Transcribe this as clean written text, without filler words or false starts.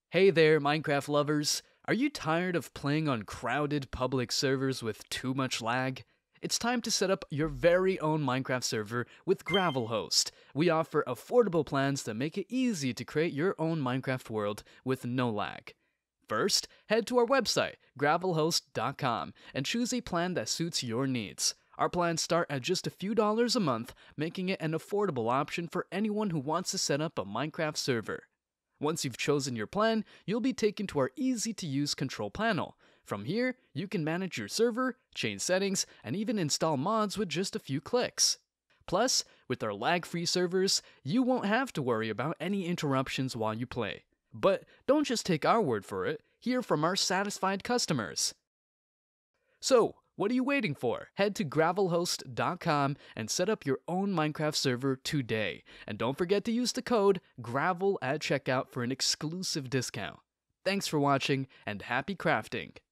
Hey there, Minecraft lovers! Are you tired of playing on crowded public servers with too much lag? It's time to set up your very own Minecraft server with Gravelhost. We offer affordable plans that make it easy to create your own Minecraft world with no lag. First, head to our website, gravelhost.com, and choose a plan that suits your needs. Our plans start at just a few dollars a month, making it an affordable option for anyone who wants to set up a Minecraft server. Once you've chosen your plan, you'll be taken to our easy-to-use control panel. From here, you can manage your server, change settings, and even install mods with just a few clicks. Plus, with our lag-free servers, you won't have to worry about any interruptions while you play. But don't just take our word for it, hear from our satisfied customers. So, what are you waiting for? Head to gravelhost.com and set up your own Minecraft server today. And don't forget to use the code GRAVEL at checkout for an exclusive discount. Thanks for watching and happy crafting!